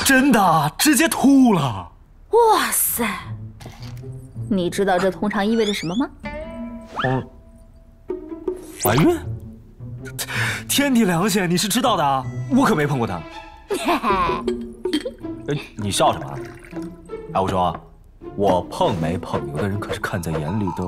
真的直接吐了。 哇塞！你知道这通常意味着什么吗？ 怀孕？天地良心，你是知道的啊，我可没碰过她。你笑什么？哎，我说，我碰没碰，有的人可是看在眼里的。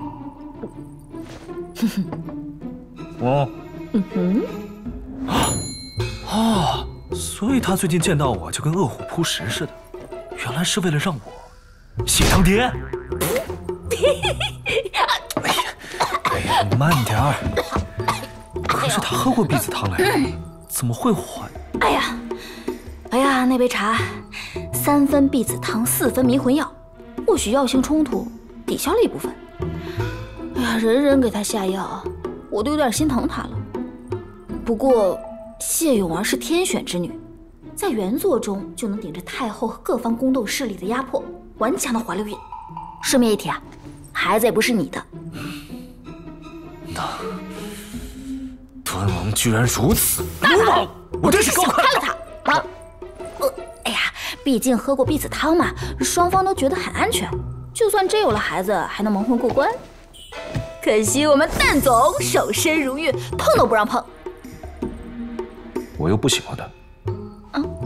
所以他最近见到我就跟饿虎扑食似的，原来是为了让我喜当爹。哎呀，你慢点儿。可是他喝过避子汤来着，怎么会怀？ 哎呀，那杯茶，3分避子汤，4分迷魂药，或许药性冲突抵消了一部分。哎呀，人人给他下药，我都有点心疼他了。不过谢永儿是天选之女，在原作中就能顶着太后和各方宫斗势力的压迫，顽强的怀了孕。顺便一提啊，孩子也不是你的。 那敦王居然如此鲁莽，我真是高看了他啊！ 哎呀，毕竟喝过避子汤嘛，双方都觉得很安全，就算真有了孩子，还能蒙混过关。可惜我们蛋总守身如玉，碰都不让碰。 我又不喜欢他。